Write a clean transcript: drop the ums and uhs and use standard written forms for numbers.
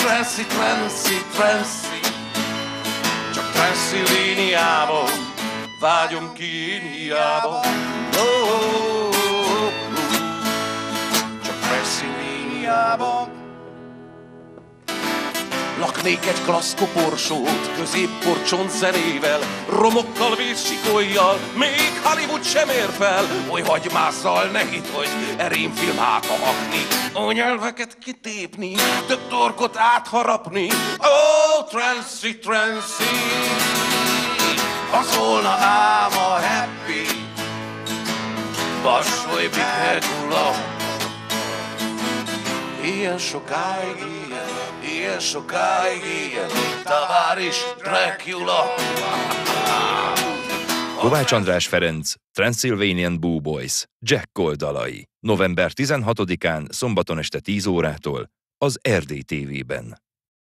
Transzi, Transzi, Transzi, csak Transzilvániába vágyom ki én hiába. Csak Transzilvániába. Laknék egy klassz koporsót, középkorcsont zenével, romokkal, vészsikolyjal, még Hollywood sem ér fel. Oly hagymázzal ne hidd, hogy erémfilm háta hakni, ó, nyelveket kitépni, több torkot átharapni. Ó, Transzi, Transzi, ha szólna ám a happy, Vassoj Bikegula. Ilyen sokáig, ilyen sokáig, ilyen, Taváris Dracula. Kovács András Ferenc, Transylvanian Boo Boys, Jack Cole dalai. November 16-án, szombaton este 10 órától az Erdély TV-ben.